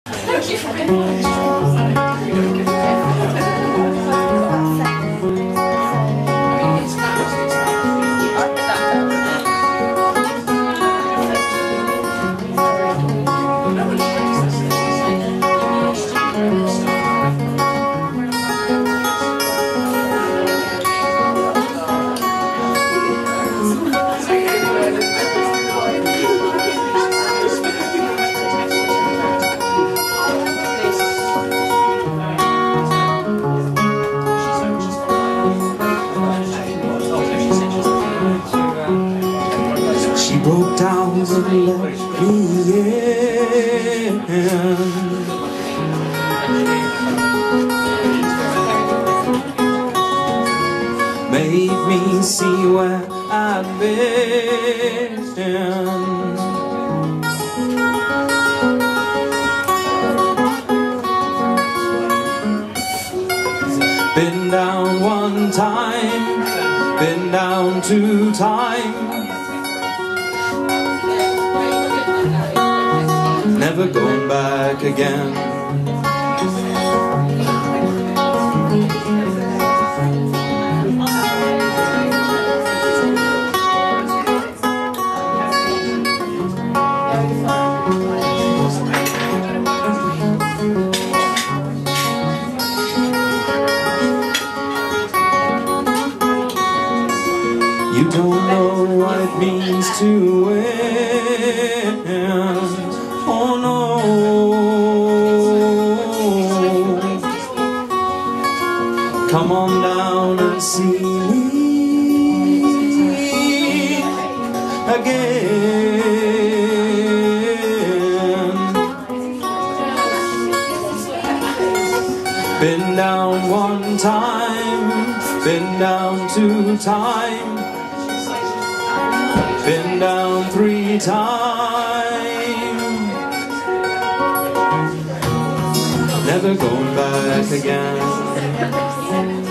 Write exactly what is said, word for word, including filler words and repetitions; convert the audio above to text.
She broke down and let me in. Made me see where I'd been. Been down one time, been down two times, never going back again. You don't know what it means to win. Oh no. Come on down and see me again. Been down one time, been down two times, been down three times, never going back again.